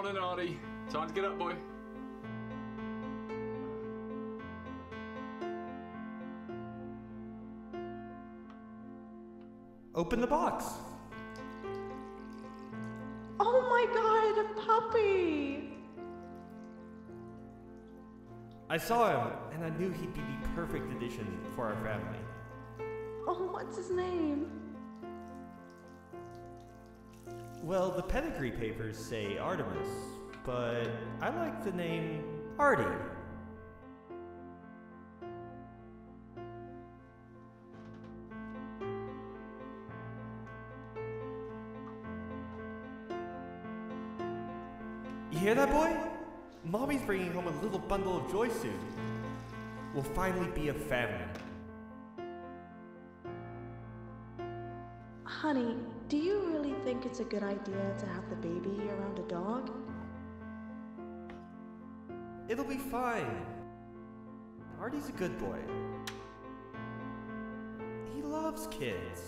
Morning, Artie. Time to get up, boy. Open the box. Oh my god, a puppy! I saw him, and I knew he'd be the perfect addition for our family. Oh, what's his name? Well, the pedigree papers say Artemis, but I like the name Artie. You hear that, boy? Mommy's bringing home a little bundle of joy soon. We'll finally be a family. Honey, do you really think it's a good idea to have the baby around a dog? It'll be fine. Artie's a good boy. He loves kids.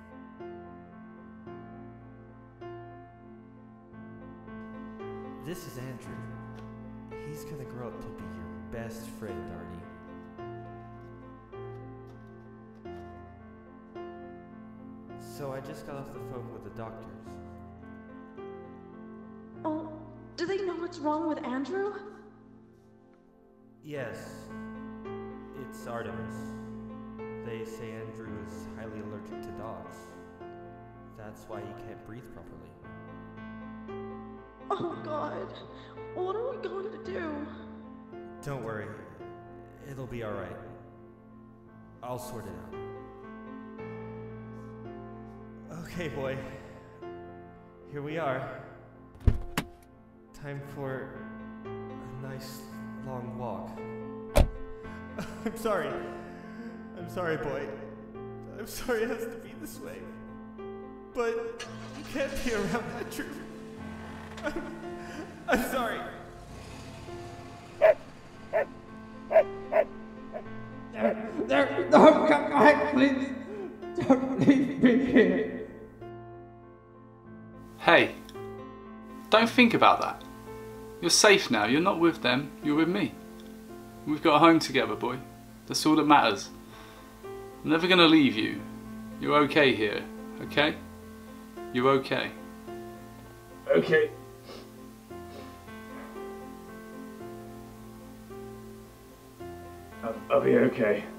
This is Andrew. He's gonna grow up to be your best friend, Artie. So I just got off the phone with the doctors. Oh, do they know what's wrong with Andrew? Yes, it's Artemis. They say Andrew is highly allergic to dogs. That's why he can't breathe properly. Oh god, what are we going to do? Don't worry, it'll be alright. I'll sort it out. Okay, boy. Here we are. Time for a nice long walk. I'm sorry. I'm sorry, boy. I'm sorry it has to be this way. But you can't be around that truth. I'm sorry. Don't come back, please. Don't leave me here. Hey, don't think about that. You're safe now. You're not with them. You're with me. We've got a home together, boy. That's all that matters. I'm never going to leave you. You're okay here, okay? You're okay. Okay. I'll be okay.